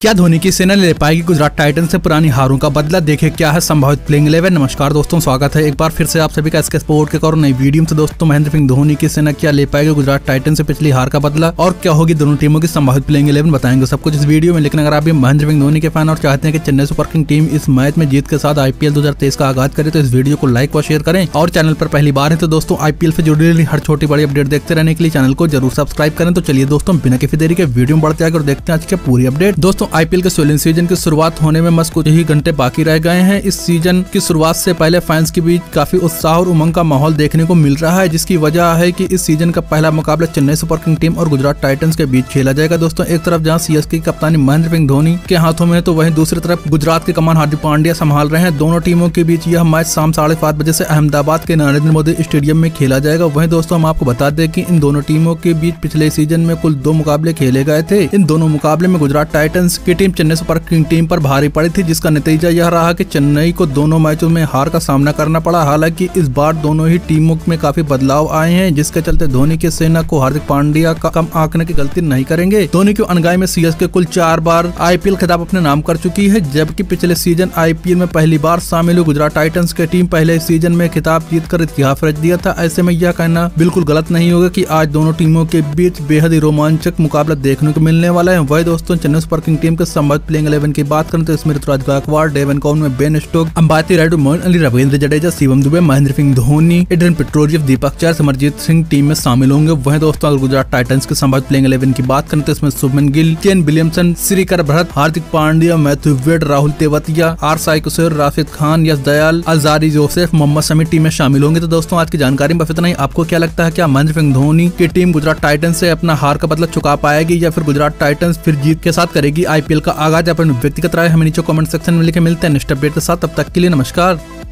क्या धोनी की सेना ले पाएगी गुजरात टाइटंस से पुरानी हारों का बदला? देखे क्या है संभावित प्लेइंग 11। नमस्कार दोस्तों, स्वागत है एक बार फिर से आप सभी का एसके स्पोर्ट के और नई वीडियो से। दोस्तों, महेंद्र सिंह धोनी की सेना क्या ले पाएगी गुजरात टाइटंस से पिछली हार का बदला और क्या होगी दोनों टीमों की संभावित प्लेइंग 11 बताएंगे सब कुछ इस वीडियो में। लेकिन अगर आप भी महेंद्र सिंह धोनी के फैन और चाहते हैं कि चेन्नई सुपर किंग टीम इस मैच में जीत के साथ आईपीएल 2023 का आगाज करे तो इस वीडियो को लाइक और शेयर करें। और चैनल पर पहली बार है तो दोस्तों आईपीएल से जुड़ी हुई हर छोटी बड़ी अपडेट देखते रहने के लिए चैनल को जरूर सब्सक्राइब करें। तो चलिए दोस्तों, बिना किसी देरी के वीडियो में बढ़ते आगे और देखते हैं आज की पूरी अपडेट। दोस्तों, आईपीएल के 16 सीजन की शुरुआत होने में बस कुछ ही घंटे बाकी रह गए हैं। इस सीजन की शुरुआत से पहले फैंस के बीच काफी उत्साह और उमंग का माहौल देखने को मिल रहा है, जिसकी वजह है कि इस सीजन का पहला मुकाबला चेन्नई सुपर किंग टीम और गुजरात टाइटंस के बीच खेला जाएगा। दोस्तों, एक तरफ जहां सीएसके की कप्तानी महेंद्र सिंह धोनी के हाथों में है तो वहीं दूसरी तरफ गुजरात की कमान हार्दिक पांड्या संभाल रहे हैं। दोनों टीमों के बीच यह मैच शाम 7:30 बजे से अहमदाबाद के नरेंद्र मोदी स्टेडियम में खेला जाएगा। वहीं दोस्तों, हम आपको बता दें कि इन दोनों टीमों के बीच पिछले सीजन में कुल 2 मुकाबले खेले गए थे। इन दोनों मुकाबले में गुजरात टाइटंस की team Chennai super king team पर भारी पड़ी थी, जिसका नतीजा यह रहा कि चेन्नई को दोनों मैचों में हार का सामना करना पड़ा। हालांकि इस बार दोनों ही टीमों में काफी बदलाव आए हैं, जिसके चलते धोनी की सेना को हार्दिक पांड्या का कम आंकने की गलती नहीं करेंगे। धोनी की अनगाई में सीएसके कुल 4 बार आईपीएल खिताब अपने नाम कर चुकी है, जबकि पिछले सीजन आईपीएल में पहली बार शामिल हुई गुजरात टाइटंस की टीम पहले सीजन में खिताब जीतकर इतिहास रच दिया था। ऐसे में यह कहना बिल्कुल गलत नहीं होगा कि आज दोनों टीमों के बीच बेहद ही रोमांचक मुकाबला देखने को मिलने वाला है। वही दोस्तों, चेन्नई सुपर किंग टीम के संभावित प्लेइंग 11 की बात करें तो इसमें Ruturaj Gaikwad, Devon Conway Ben Stokes, Ambati Rayudu, Moeen Ali, Ravindra Jadeja, Shivam Dube, Mahendra Singh Dhoni, एड्रियन पेट्रोजियव, दीपक चहर, समरजीत सिंह टीम में शामिल होंगे। वहीं दोस्तों, अगर गुजरात टाइटंस के संभावित प्लेइंग 11 की बात करें तो इसमें Shubman Gill, Kane Williamson, Srikar Bharat, Hardik Pandya, Matthew Wade, Rahul Tewatia, R Sai Kishore, Rashid Khan, Yash Dayal, Alzarri Joseph, Mohammed Shami team में शामिल होंगे। तो दोस्तों, आज की जानकारी में बस इतना ही। आपको क्या लगता है, क्या महेंद्र सिंह धोनी की टीम गुजरात टाइटंस से अपना हार का बदला चुका पाएगी या फिर गुजरात टाइटंस फिर जीत के साथ करेगी आईपीएल का आगाज? अपनी व्यक्तिगत राय हमें नीचे कमेंट सेक्शन में लिखे। मिलते हैं नेक्स्ट अपडेट के साथ, तब तक के लिए नमस्कार।